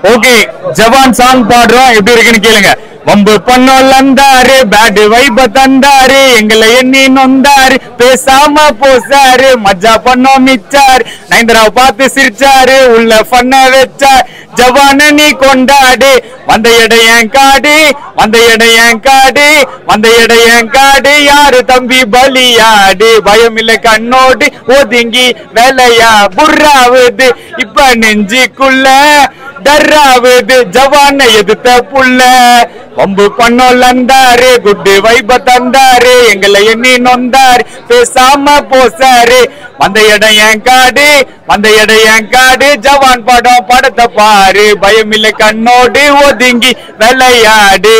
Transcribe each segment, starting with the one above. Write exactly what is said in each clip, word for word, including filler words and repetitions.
Okay ஜவான் song பாடுறோம், எப்படி இருக்குன்னு கேளுங்க. வம்பு பண்ணோல் அந்தாரு பேட் வைப தந்தாரு எங்களை எண்ணி நொந்தாரு பேசாம போசாரு மஜா பண்ணோம் மிச்சாரு நயன்தாராவை பார்த்து சிரிச்சாரு உள்ள பண்ண வச்சார் ஜவான நீ கொண்டாடு வந்த இடையன் காடு வந்த இடையன் காடு வந்த இடையன் காடு யாரு தம்பி பலியாடு பயம் இல்ல கண்ணோடு ஒதுங்கி வேலையா புர்ராவுது இப்ப நெஞ்சுக்குள்ள டர்ராவுது ஜவான எதிர்த்த புள்ள வம்பு பண்ணோல் அந்தாரு குட்டு வைப தந்தாரு எங்களை எண்ணி நொந்தாரு பேசாம போசாரு வந்த இடம் என் காடு வந்த இடம் என் காடு ஜவான் படம் படத்தை பாரு பயமில்லை கண்ணோடு ஒதுங்கி விளையாடு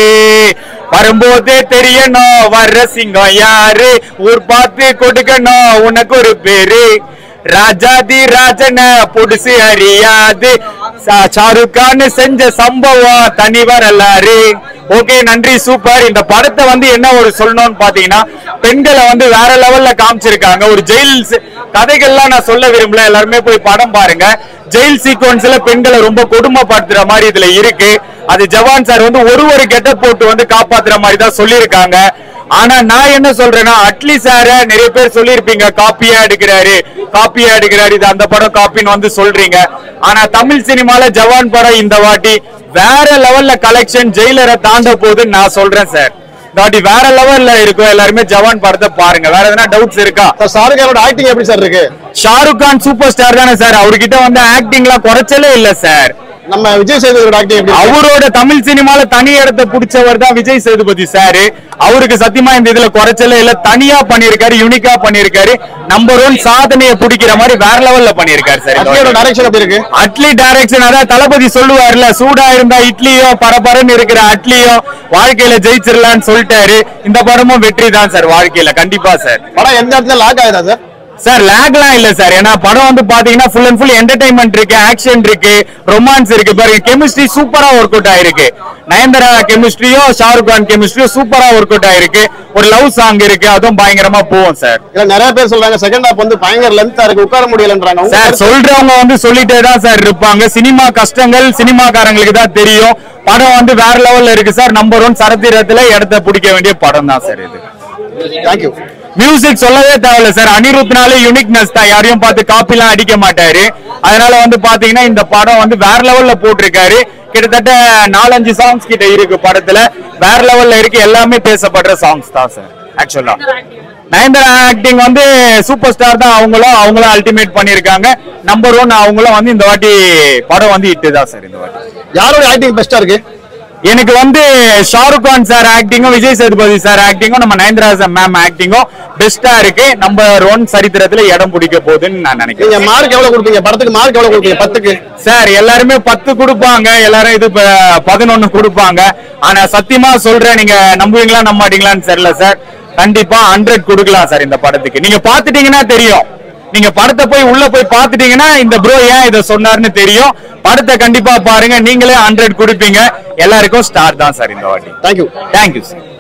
வரும்போதே தெரியணும் வர்ற சிங்கம் யாரு ஊர் பார்த்து கொடுக்கணும் உனக்கு ஒரு பேரு ராஜாதி ராஜன புடிசு அறியாது ஷாருக் கான் செஞ்ச சம்பவம் தனி வரலாறு. ஓகே நன்றி சூப்பர். இந்த படத்தை வந்து என்ன ஒரு சொல்லணும்னு பாத்தீங்கன்னா பெண்களை வந்து வேற லெவல்ல காமிச்சிருக்காங்க. ஒரு ஜெயில் கதைகள்லாம் நான் சொல்ல விரும்பல, எல்லாருமே போய் படம் பாருங்க. ஜெயில் சீக்வன்ஸ்ல பெண்களை ரொம்ப கொடுமைப்படுத்துற மாதிரி இதுல இருக்கு. அது ஜவான் சார் வந்து ஒரு ஒரு கெட்டப் போட்டு வந்து காப்பாத்துற மாதிரி தான் சொல்லியிருக்காங்க. ஆனா நான் என்ன சொல்றேன்னா அட்லி சார நிறைய பேர் சொல்லியிருப்பீங்க காப்பியா எடுக்கிறாரு காப்பியா எடுக்கிறாரு இது அந்த படம் காப்பின்னு வந்து சொல்றீங்க. ஆனா தமிழ் சினிமால ஜவான் படம் இந்த வாட்டி வேற லெவல்ல கலெக்ஷன் ஜெயிலரை தாண்ட போகுதுன்னு நான் சொல்றேன் சார். இந்த வாட்டி வேற லெவல்ல இருக்கும். எல்லாருமே ஜவான் படத்தை பாருங்க. வேற எதனா டவுட்ஸ் இருக்கா? ஷாருக் கானோட ஆக்டிங் எப்படி சார் இருக்கு? ஷாருக் கான் சூப்பர் ஸ்டார் தானே சார், அவர்கிட்ட வந்து ஆக்டிங்லாம் குறைச்சலே இல்ல சார். நம்ம விஜய் சேதுபதி ஆக்டிங் எப்படி? அவரோட தமிழ் சினிமால தனி இடத்தை பிடிச்சவர் தான் விஜய் சேதுபதி சார். அவருக்கு சத்தியமா இந்த இதுல குறைச்சல இல்ல, தனியா பண்ணிருக்காரு, யூனிக்கா பண்ணிருக்காரு. நம்பர் ஒன் சாதனையை பிடிக்கிற மாதிரி வேற லெவல்ல பண்ணிருக்காரு சார். அட்லியோட டைரக்ஷன் எப்படி இருக்கு? அட்லி டைரக்ஷன் அதான் தளபதி சொல்லுவார்ல, சூடா இருந்தா இட்லியும் பரபரன்னு இருக்கிற அட்லியும் வாழ்க்கையில ஜெயிச்சிடலான்னு சொல்லிட்டாரு. இந்த படமும் வெற்றி தான் சார் வாழ்க்கையில கண்டிப்பா சார். படம் எந்த இடத்துல லாக் ஆகுதா சார்? சார் லேக்லாம் இல்ல சார், ஏன்னா படம் வந்து பாத்தீங்கன்னா ஃபுல் அண்ட் ஃபுல் என்டர்டைன்மெண்ட் இருக்கு, ஆக்ஷன் இருக்கு, ரொமான்ஸ் இருக்கு. பாருங்க கெமிஸ்ட்ரி சூப்பரா ஒர்க் அவுட் ஆயிருக்கு. நயன்தாரா கெமிஸ்ட்ரியும் ஷாருக் கான் கெமிஸ்ட்ரியும் சூப்பரா ஒர்க் அவுட் ஆயிருக்கு. ஒரு லவ் சாங் இருக்கு, அதுவும் பயங்கரமா போகும் சார். இல்ல நிறைய பேர் சொல்றாங்க செகண்ட் ஹாஃப் வந்து பயங்கர லென்த்தா இருக்கு, உட்கார முடியலன்றாங்க. சார் சொல்றவங்க வந்து சொல்லிட்டே தான் சார் இருப்பாங்க. சினிமா கஷ்டங்கள் சினிமாக்காரங்களுக்கு தான் தெரியும். படம் வந்து வேற லெவல்ல இருக்கு சார். நம்பர் ஒன் சரத்திரத்துல இடத்தை பிடிக்க வேண்டிய படம் தான் சார் இது. தேங்க்யூ. மியூசிக் சொல்லவே தேவையில்ல சார், அனிருத்னாலே யூனிக்னஸ் தான், யாரையும் பார்த்து காப்பிலாம் அடிக்க மாட்டாரு. அதனால வந்து பாத்தீங்கன்னா இந்த படம் வந்து வேற லெவல்ல போட்டிருக்காரு. கிட்டத்தட்ட நாலஞ்சு சாங்ஸ் கிட்ட இருக்கு படத்துல, வேற லெவல்ல இருக்கு. எல்லாமே பேசப்படுற சாங்ஸ் தான் சார். ஆக்சுவலா நயன்தாரா ஆக்டிங் வந்து சூப்பர் ஸ்டார் தான், அவங்களும் அவங்களும் அல்டிமேட் பண்ணிருக்காங்க. நம்பர் ஒன் அவங்களும் வந்து இந்த வாட்டி படம் வந்து இட்டு தான் சார். இந்த வாட்டி யாரோட ஆக்டிங் பெஸ்டா இருக்கு? எனக்கு வந்து ஷாருக் கான் சார் ஆக்டிங்கும் விஜய் சேதுபதி சார் ஆக்டிங்கும் நம்ம நயன்தாரா மேம் ஆக்டிங்கும் பெஸ்டா இருக்கு. நம்பர் ஒன் சரித்திரத்துல இடம் பிடிக்க போகுதுன்னு நான் நினைக்கிறேன். நீங்க மார்க் எவ்வளவு கொடுப்பீங்க படத்துக்கு? மார்க் எவ்வளவு கொடுப்பீங்க பத்துக்கு? சார் எல்லாருமே பத்து கொடுப்பாங்க, எல்லாரும் இது பதினொன்னு கொடுப்பாங்க. ஆனா சத்தியமா சொல்றேன், நீங்க நம்புவீங்களா நம்ப மாட்டீங்களான்னு தெரியல சார். கண்டிப்பா ஹண்ட்ரட் கொடுக்கலாம் சார் இந்த படத்துக்கு. நீங்க பாத்துட்டீங்கன்னா தெரியும். நீங்க படத்தை போய் உள்ள போய் பாத்துட்டீங்கன்னா இந்த ப்ரோ ஏன் இதை சொன்னார்னு தெரியும். படத்தை கண்டிப்பா பாருங்க, நீங்களே ஹண்ட்ரட் கொடுப்பீங்க. எல்லாருக்கும் ஸ்டார் தான் சார் இந்த வாட்டி. தேங்க்யூ. Thank you sir.